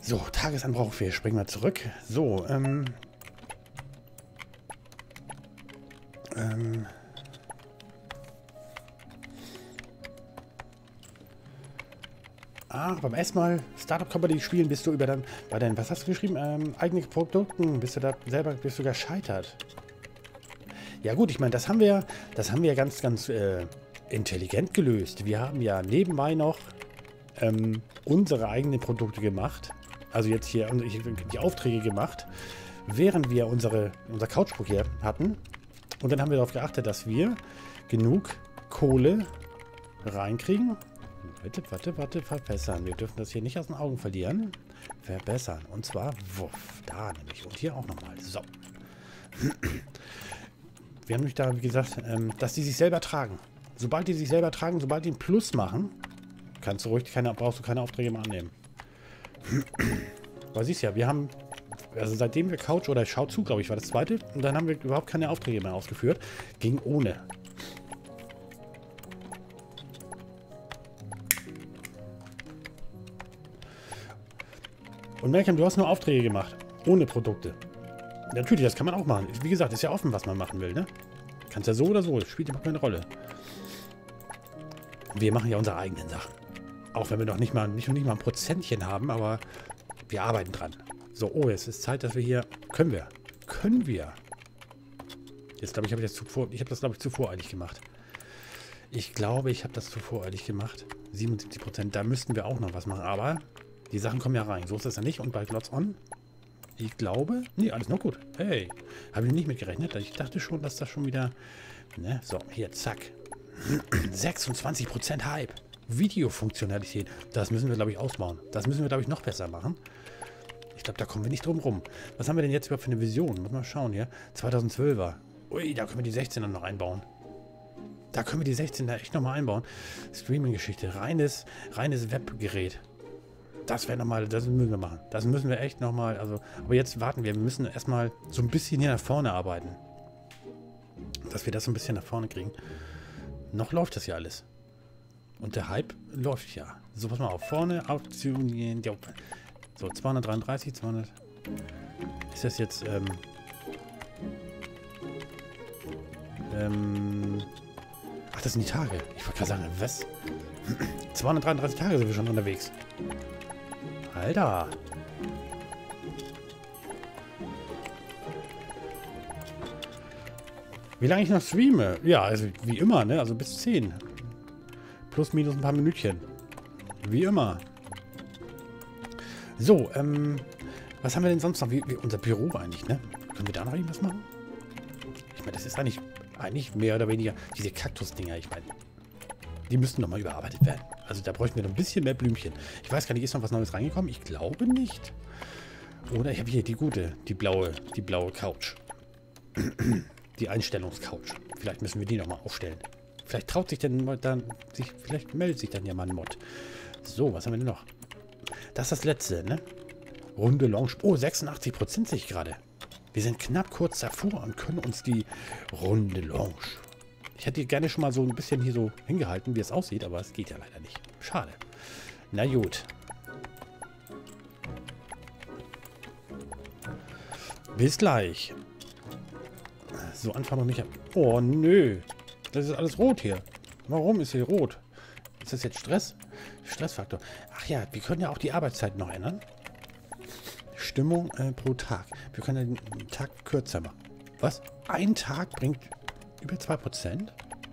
So, Tagesanbruch, wir springen mal zurück. So, beim ersten Mal Startup Company spielen bist du bei deinen, was hast du geschrieben? Eigene Produkten, bist du gescheitert. Ja gut, ich meine, das haben wir ganz, ganz intelligent gelöst. Wir haben ja nebenbei noch unsere eigenen Produkte gemacht. Also jetzt hier die Aufträge gemacht, während wir unser Couchbook hier hatten. Und dann haben wir darauf geachtet, dass wir genug Kohle reinkriegen. Warte, verbessern. Wir dürfen das hier nicht aus den Augen verlieren. Verbessern. Und zwar, wuff, da nämlich. Und hier auch nochmal. So. Wir haben nämlich da, wie gesagt, dass die sich selber tragen. Sobald die sich selber tragen, sobald die einen Plus machen, brauchst du keine Aufträge mehr annehmen. Weil siehst ja, wir haben, also seitdem wir Couch oder Schau zu, glaube ich, war das zweite, und dann haben wir überhaupt keine Aufträge mehr ausgeführt. Ging ohne. Und Malcolm, du hast nur Aufträge gemacht. Ohne Produkte. Natürlich, das kann man auch machen. Wie gesagt, ist ja offen, was man machen will, ne? Kannst ja so oder so. Das spielt immer keine Rolle. Wir machen ja unsere eigenen Sachen. Auch wenn wir noch nicht mal ein Prozentchen haben, aber wir arbeiten dran. So, oh, es ist Zeit, dass wir hier... Können wir. Jetzt glaube ich, habe ich das, glaube ich, zu voreilig gemacht. Ich glaube, ich habe das zu voreilig gemacht. 77%. Da müssten wir auch noch was machen, aber... Die Sachen kommen ja rein. So ist das ja nicht. Und bei Glots On, ich glaube... Nee, alles noch gut. Hey, habe ich nicht mit gerechnet. Ich dachte schon, dass das schon wieder... Ne? So, hier, zack. 26% Hype. Videofunktionalität. Das müssen wir, glaube ich, ausbauen. Das müssen wir, glaube ich, noch besser machen. Ich glaube, da kommen wir nicht drum rum. Was haben wir denn jetzt überhaupt für eine Vision? Muss mal schauen hier. 2012er. Ui, da können wir die 16er noch einbauen. Da können wir die 16er echt nochmal einbauen. Streaming-Geschichte. Reines Webgerät. Das wäre nochmal, das müssen wir machen. Das müssen wir echt nochmal, also, aber jetzt warten wir. Wir müssen erstmal so ein bisschen hier nach vorne arbeiten. Dass wir das so ein bisschen nach vorne kriegen. Noch läuft das ja alles. Und der Hype läuft ja. So, pass mal auf. Vorne, Auktionen. So, 233, 200. Ist das jetzt, ach, das sind die Tage. Ich wollte gerade sagen, was? 233 Tage sind wir schon unterwegs. Alter. Wie lange ich noch streame? Ja, also wie immer, ne? Also bis 10. Plus, minus ein paar Minütchen. Wie immer. So, was haben wir denn sonst noch? Unser Büro eigentlich, ne? Können wir da noch irgendwas machen? Ich meine, das ist eigentlich mehr oder weniger diese Kaktus-Dinger, ich meine. Die müssten nochmal überarbeitet werden. Also da bräuchten wir noch ein bisschen mehr Blümchen. Ich weiß gar nicht, ist noch was Neues reingekommen? Ich glaube nicht. Oder ich habe hier die gute, die blaue Couch. Die Einstellungscouch. Vielleicht müssen wir die nochmal aufstellen. Vielleicht traut sich vielleicht meldet sich dann ja mal ein Mod. So, was haben wir denn noch? Das ist das letzte, ne? Runde Lounge. Oh, 86% sehe ich gerade. Wir sind knapp kurz davor und können uns die Runde Lounge. Ich hätte gerne schon mal so ein bisschen hier so hingehalten, wie es aussieht, aber es geht ja leider nicht. Schade. Na gut. Bis gleich. So, Anfang noch nicht. Oh, nö. Das ist alles rot hier. Warum ist hier rot? Ist das jetzt Stress? Stressfaktor. Ach ja, wir können ja auch die Arbeitszeit noch ändern. Stimmung pro Tag. Wir können den Tag kürzer machen. Was? Ein Tag bringt über 2%?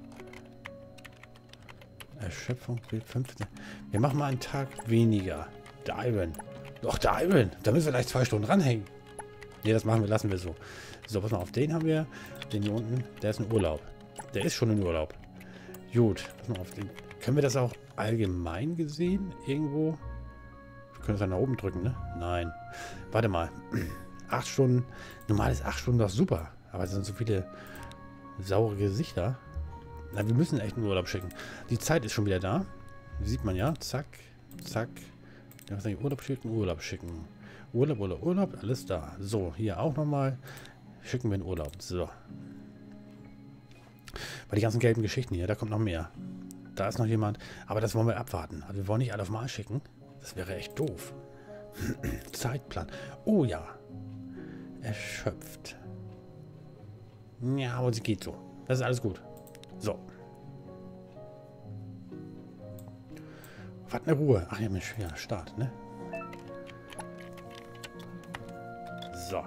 Erschöpfung gilt 15. Wir machen mal einen Tag weniger. Diven. Doch, Diven. Da müssen wir gleich 2 Stunden ranhängen. Ne, das lassen wir so. So, pass mal auf. Den haben wir. Den hier unten. Der ist in Urlaub. Der ist schon in Urlaub. Gut. Pass mal auf. Können wir das auch allgemein gesehen irgendwo? Wir können es dann nach oben drücken, ne? Nein. Warte mal. 8 Stunden. Normal ist 8 Stunden doch super. Aber es sind so viele saure Gesichter. Na, wir müssen echt einen Urlaub schicken. Die Zeit ist schon wieder da. Sieht man ja. Zack, zack. Urlaub schicken, Urlaub schicken. Urlaub, alles da. So, hier auch nochmal. Schicken wir in Urlaub. So. Weil die ganzen gelben Geschichten hier, da kommt noch mehr. Da ist noch jemand. Aber das wollen wir abwarten. Also wir wollen nicht alle auf Mal schicken. Das wäre echt doof. Zeitplan. Oh ja. Erschöpft. Ja, aber sie geht so. Das ist alles gut. So. Was eine Ruhe. Ach ja, Mensch, ja, Start, ne? So.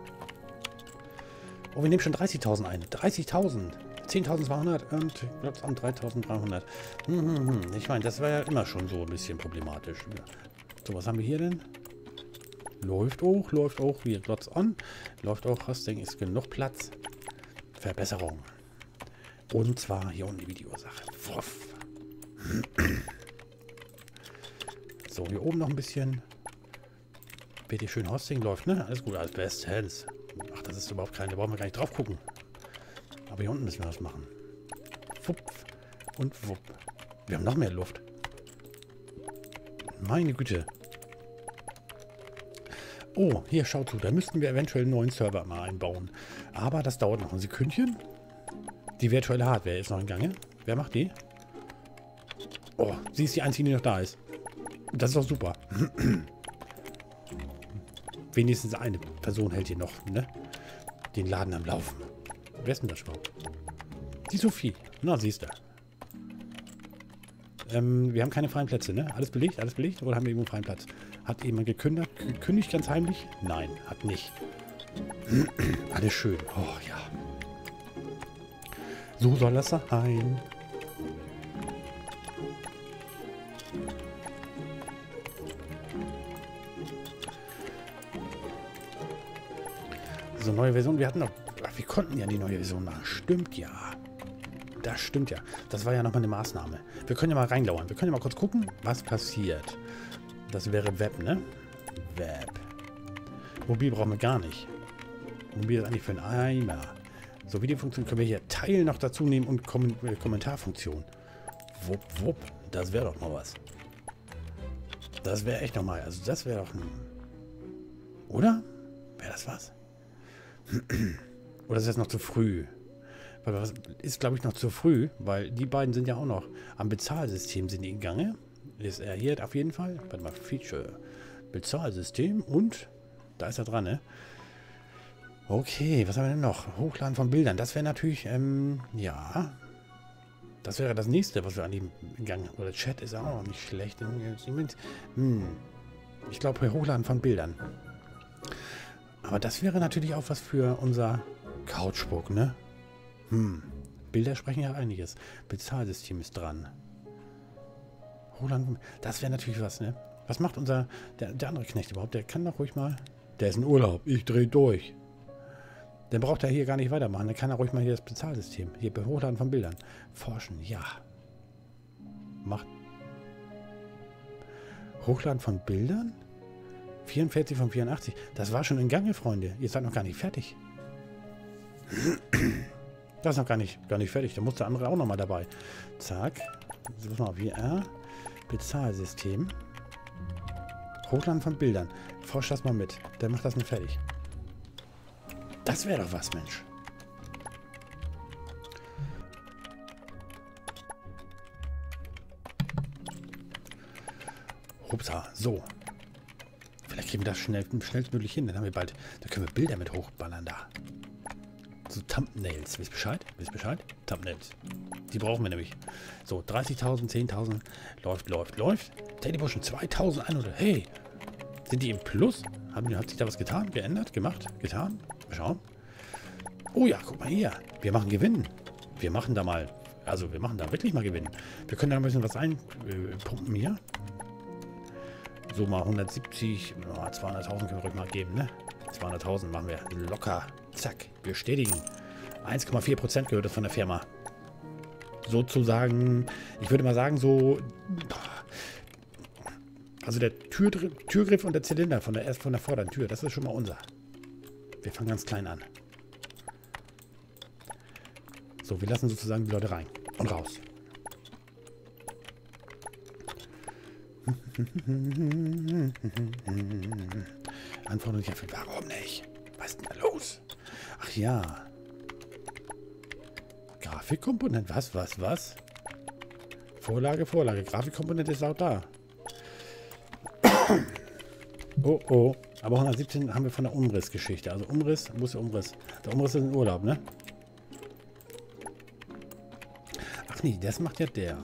Oh, wir nehmen schon 30.000 ein. 30.000. 10.200 und Platz an 3.300. Ich meine, das war ja immer schon so ein bisschen problematisch. So, was haben wir hier denn? Läuft auch. Hier, Glotz on. Läuft auch. Hosting ist genug Platz. Verbesserung. Und zwar hier unten die Videosache. Wuff. So, hier oben noch ein bisschen. Wird hier schön Hosting läuft, ne? Alles gut, alles bestens. Ach, das ist überhaupt kein, da brauchen wir gar nicht drauf gucken. Aber hier unten müssen wir was machen. Wupp und wupp. Wir haben noch mehr Luft. Meine Güte. Oh, hier, schaut zu. Da müssten wir eventuell einen neuen Server mal einbauen. Aber das dauert noch ein Sekündchen. Die virtuelle Hardware ist noch in Gange. Wer macht die? Oh, sie ist die einzige, die noch da ist. Das ist doch super. Wenigstens eine Person hält hier noch, ne? Den Laden am Laufen. Wer ist denn das überhaupt? Die Sophie. Na, siehst du. Wir haben keine freien Plätze, ne? Alles belegt? Alles belegt? Oder haben wir irgendwo einen freien Platz? Hat jemand gekündigt ganz heimlich? Nein, hat nicht. Alles schön. Oh, ja. So soll das sein. So, neue Version. Wir hatten noch... Wir konnten ja die neue Version machen. Stimmt ja. Das stimmt ja. Das war ja nochmal eine Maßnahme. Wir können ja mal reinlauern. Wir können ja mal kurz gucken, was passiert. Das wäre Web, ne? Web. Mobil brauchen wir gar nicht. Mobil ist eigentlich für einen Eimer. So, Videofunktion können wir hier Teilen noch dazu nehmen und Kommentarfunktion. Wupp, wupp. Das wäre doch mal was. Das wäre echt nochmal. Also das wäre doch ein... Oder? Wäre das was? Oder ist das noch zu früh? Weil das ist, glaube ich, noch zu früh, weil die beiden sind ja auch noch am Bezahlsystem sind die in Gange. Ist er hier auf jeden Fall. Warte mal, Feature. Bezahlsystem und da ist er dran, ne? Okay, was haben wir denn noch? Hochladen von Bildern. Das wäre natürlich, ja. Das wäre das nächste, was wir an dem Gang. Oder Chat ist auch nicht schlecht. Ich glaube, Hochladen von Bildern. Aber das wäre natürlich auch was für unser Couchbook, ne? Bilder sprechen ja einiges. Bezahlsystem ist dran. Hochladen, das wäre natürlich was, ne? Was macht der andere Knecht überhaupt? Der kann doch ruhig mal... Der ist in Urlaub. Ich drehe durch. Dann braucht er hier gar nicht weitermachen. Dann kann er ruhig mal hier das Bezahlsystem. Hier beim Hochladen von Bildern. Forschen, ja. Macht. Hochladen von Bildern? 44 von 84. Das war schon in Gange, Freunde. Ihr seid noch gar nicht fertig. Das ist noch gar nicht fertig. Da muss der andere auch noch mal dabei. Zack. Jetzt muss man auf VR. Bezahlsystem. Hochladen von Bildern. Forsch das mal mit. Der macht das nicht fertig. Das wäre doch was, Mensch. Hupsa. So. Vielleicht kriegen wir das schnellstmöglich hin. Dann haben wir bald... Da können wir Bilder mit hochballern da. So Thumbnails. Wisst Bescheid? Wisst Bescheid? Thumbnails. Die brauchen wir nämlich. So, 30.000, 10.000. Läuft. Dailymotion 2.100. Hey! Sind die im Plus? Hat sich da was getan? Geändert? Gemacht? Getan? Mal schauen. Oh ja, guck mal hier. Wir machen Gewinn. Wir machen da mal... Also, wir machen da wirklich mal Gewinn. Wir können da ein bisschen was einpumpen hier. So mal 170, 200.000 können wir ruhig mal geben, ne? 200.000 machen wir locker. Zack, bestätigen. 1,4% gehört das von der Firma. Sozusagen, ich würde mal sagen, so... Also der Türgriff und der Zylinder von der vorderen Tür, das ist schon mal unser. Wir fangen ganz klein an. So, wir lassen sozusagen die Leute rein und raus. Anforderungen nicht erfüllt. Warum nicht? Was ist denn da los? Ach ja. Grafikkomponent. Was? Vorlage. Grafikkomponent ist auch da. Oh, oh. Aber 117 haben wir von der Umrissgeschichte. Also Umriss, wo ist der Umriss? Der Umriss ist im Urlaub, ne? Ach nee, das macht ja der.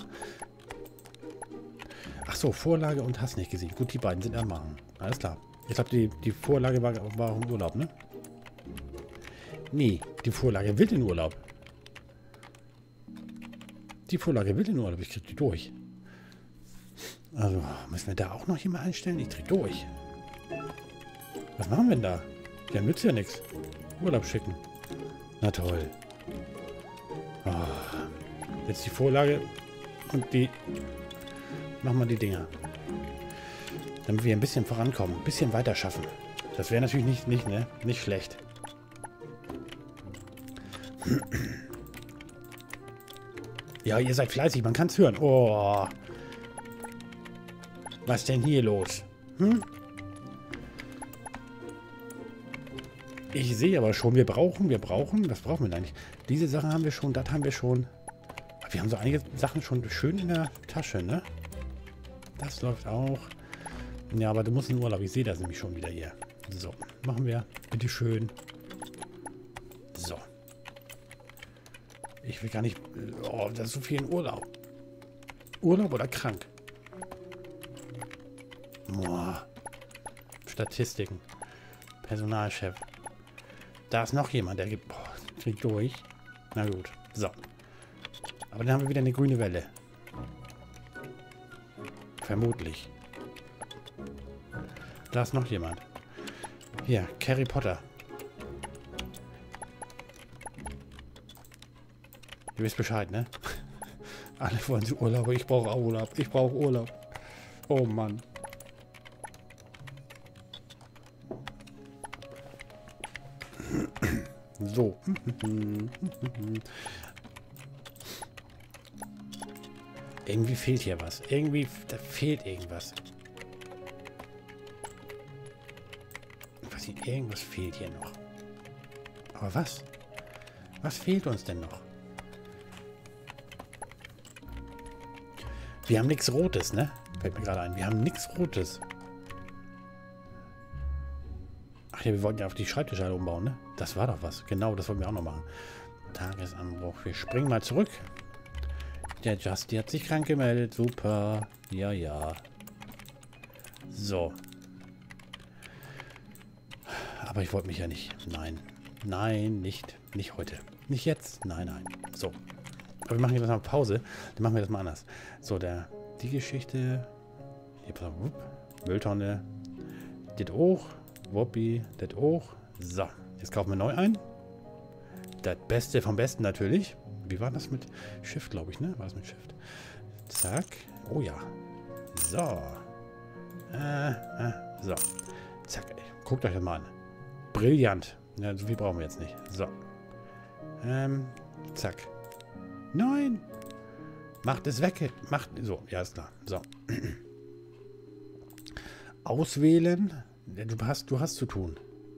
Ach so, Vorlage und hast nicht gesehen. Gut, die beiden sind am Machen. Alles klar. Ich glaube, die Vorlage war auch im Urlaub, ne? Nee, die Vorlage will in Urlaub. Die Vorlage will in Urlaub. Ich krieg die durch. Also, müssen wir da auch noch jemanden einstellen? Ich krieg durch. Was machen wir denn da? Ja, nützt ja nichts. Urlaub schicken. Na toll. Oh. Jetzt die Vorlage und die... Machen wir die Dinger. Damit wir ein bisschen vorankommen. Ein bisschen weiter schaffen. Das wäre natürlich nicht schlecht. Ja, ihr seid fleißig. Man kann es hören. Oh. Was denn hier los? Hm? Ich sehe aber schon, wir brauchen, was brauchen wir da nicht? Diese Sachen haben wir schon, das haben wir schon. Wir haben so einige Sachen schon schön in der Tasche, ne? Das läuft auch. Ja, aber du musst in Urlaub. Ich sehe das nämlich schon wieder hier. So, machen wir. Bitte schön. So. Ich will gar nicht... Oh, das ist so viel in Urlaub. Urlaub oder krank? Boah. Statistiken. Personalchef. Da ist noch jemand, der gibt... Boah, kriegt durch. Na gut. So. Aber dann haben wir wieder eine grüne Welle. Vermutlich. Da ist noch jemand. Hier, Harry Potter. Ihr wisst Bescheid, ne? Alle wollen zu Urlaub. Ich brauche auch Urlaub. Ich brauche Urlaub. Oh Mann. So. Irgendwie fehlt hier was. Irgendwie, da fehlt irgendwas. Ich weiß nicht, irgendwas fehlt hier noch. Aber was? Was fehlt uns denn noch? Wir haben nichts Rotes, ne? Fällt mir gerade ein. Wir haben nichts Rotes. Ach ja, wir wollten ja auf die Schreibtischhalle umbauen, ne? Das war doch was. Genau, das wollten wir auch noch machen. Tagesanbruch. Wir springen mal zurück. Der Justy hat sich krank gemeldet. Super. Ja, ja. So. Aber ich wollte mich ja nicht. Nein. Nein, nicht. Nicht heute. Nicht jetzt. Nein, nein. So. Aber wir machen jetzt noch eine Pause. Dann machen wir das mal anders. So, die Geschichte. Hier, pass auf. Mülltonne. Das auch. Woppi. Das auch. So. Jetzt kaufen wir neu ein. Das Beste vom Besten natürlich. Wie war das mit Shift, glaube ich, ne? War das mit Shift? Zack. Oh ja. So. So. Zack. Ey. Guckt euch das mal an. Brillant. Ja, so viel brauchen wir jetzt nicht. So. Zack. Nein. Macht es weg. Macht. So. Ja, ist klar. So. Auswählen. Du hast zu tun.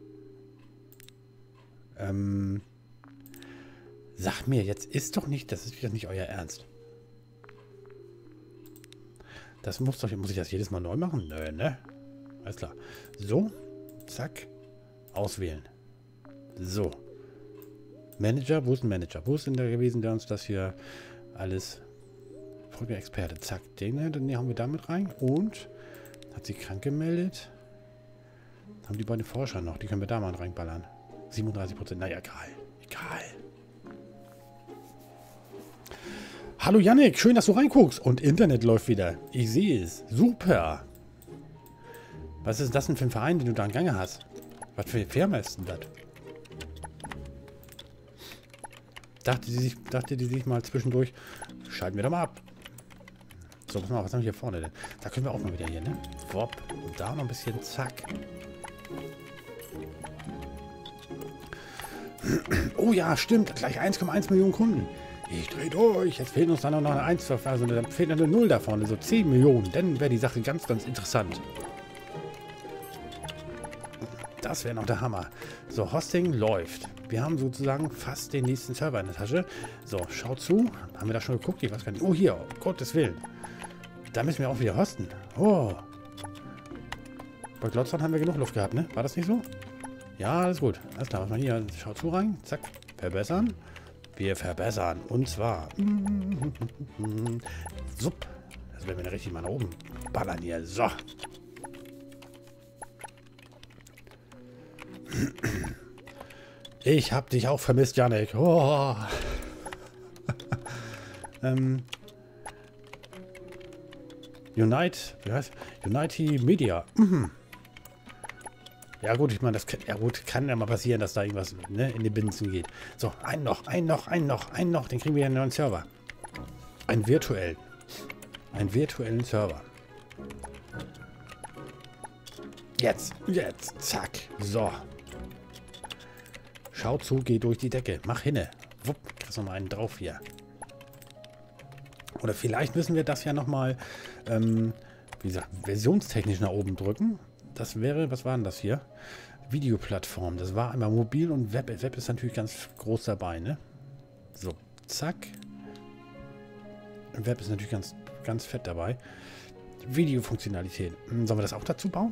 Sag mir, jetzt ist doch nicht, das ist wieder nicht euer Ernst. Das muss ich das jedes Mal neu machen? Nö, ne? Alles klar. So, zack, auswählen. So. Manager, wo ist ein Manager? Wo ist denn der gewesen, der uns das hier alles... Folge Experte, zack, den haben wir damit rein. Und, hat sie krank gemeldet. Haben die beiden Forscher noch, die können wir da mal reinballern. 37%, naja, egal. Egal. Hallo Yannick, schön, dass du reinguckst. Und Internet läuft wieder. Ich sehe es. Super. Was ist das denn für ein Verein, den du da in Gange hast? Was für eine Firma ist denn das? Dachte die sich mal zwischendurch, schalten wir doch mal ab. So, pass mal, was haben wir hier vorne denn? Da können wir auch mal wieder hier, ne? Wop. Und da noch ein bisschen, zack. Oh ja, stimmt. Gleich 1,1 Millionen Kunden. Ich drehe durch. Jetzt fehlt uns dann noch eine 1, also dann fehlt eine 0 da vorne, so 10 Millionen. Dann wäre die Sache ganz, ganz interessant. Das wäre noch der Hammer. So, Hosting läuft. Wir haben sozusagen fast den nächsten Server in der Tasche. So, schaut zu. Haben wir da schon geguckt? Ich weiß gar nicht. Oh, hier. Um Gottes Willen. Da müssen wir auch wieder hosten. Oh. Bei Glotzern haben wir genug Luft gehabt, ne? War das nicht so? Ja, alles gut. Alles klar, was mal hier. Schau zu rein. Zack. Verbessern. Wir verbessern. Und zwar. Supp. Das werden wir richtig mal nach oben ballern hier. So. Ich hab dich auch vermisst, Janik. Oh. Wie heißt? Unity Media. Ja gut, ich meine, das kann, ja gut, kann ja mal passieren, dass da irgendwas, ne, in die Binsen geht. So, einen noch, den kriegen wir in einen neuen Server. Einen virtuellen Server. Jetzt, zack, so. Schau zu, geh durch die Decke, mach hinne. Wupp, kriegst noch mal einen drauf hier. Oder vielleicht müssen wir das ja nochmal, wie gesagt, versionstechnisch nach oben drücken. Das wäre, was war denn das hier? Videoplattform. Das war einmal mobil und Web. Web ist natürlich ganz groß dabei, ne? So, zack. Web ist natürlich ganz fett dabei. Videofunktionalität. Sollen wir das auch dazu bauen?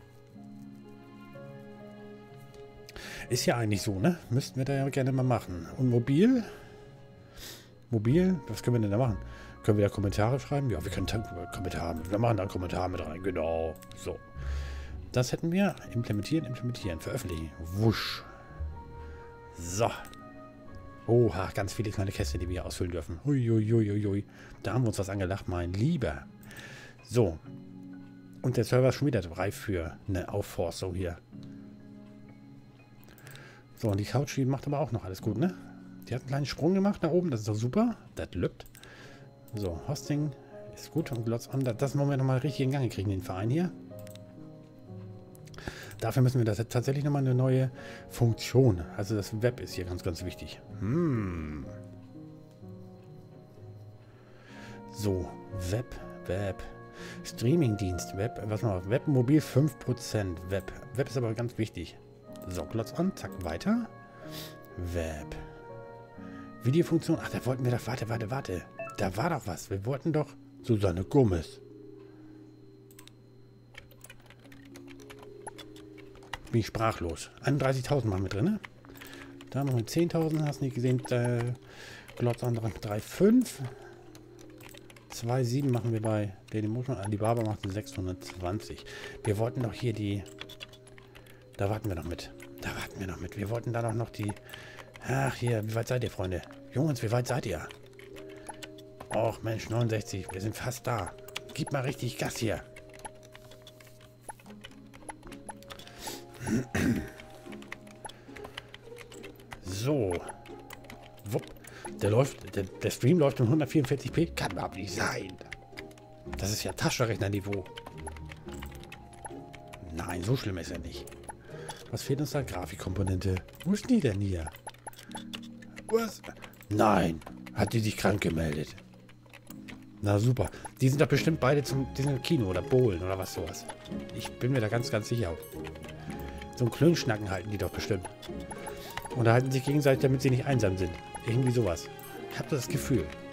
Ist ja eigentlich so, ne? Müssten wir da ja gerne mal machen. Und mobil? Mobil? Was können wir denn da machen? Können wir da Kommentare schreiben? Ja, wir können Kommentare. Wir machen da einen Kommentar mit rein. Genau. So. Das hätten wir. Implementieren. Veröffentlichen. Wusch. So. Oha, ganz viele kleine Kästchen, die wir hier ausfüllen dürfen. Huiuiuiui. Da haben wir uns was angelacht, mein Lieber. So. Und der Server ist schon wieder reif für eine Aufforstung hier. So, und die Couch macht aber auch noch alles gut, ne? Die hat einen kleinen Sprung gemacht nach oben. Das ist doch super. Das lübt. So, Hosting ist gut. Und Glotz on. Das wollen wir nochmal richtig in Gang kriegen, den Verein hier. Dafür müssen wir das tatsächlich nochmal eine neue Funktion. Also das Web ist hier ganz wichtig. So, Web. Streamingdienst, Web. Was noch? Web, mobil 5%. Web ist aber ganz wichtig. So, Glotz on. Zack, weiter. Web. Videofunktion. Ach, da wollten wir doch. Warte. Da war doch was. Wir wollten doch Susanne Gomez. Bin ich sprachlos. 31.000 machen wir drin, ne? Da machen wir 10.000. Hast du nicht gesehen? Glotz on 3,5. 2,7 machen wir bei Dailymotion. Alibaba macht 620. Wir wollten doch hier die... Da warten wir noch mit. Wir wollten da noch die... Ach, hier, wie weit seid ihr, Freunde? Jungs, wie weit seid ihr? Och, Mensch, 69. Wir sind fast da. Gib mal richtig Gas hier. So. Wupp. Der Stream läuft um 144p. Kann überhaupt nicht sein. Das ist ja Taschenrechnerniveau. Nein, so schlimm ist er nicht. Was fehlt uns da? Grafikkomponente. Wo ist die denn hier? Was? Nein. Hat die sich krank gemeldet? Na super. Die sind doch bestimmt beide die sind im Kino oder Bowlen oder was sowas. Ich bin mir da ganz sicher. So einen Klönschnacken halten die doch bestimmt. Und da halten sich gegenseitig, damit sie nicht einsam sind. Irgendwie sowas. Ich habe das Gefühl.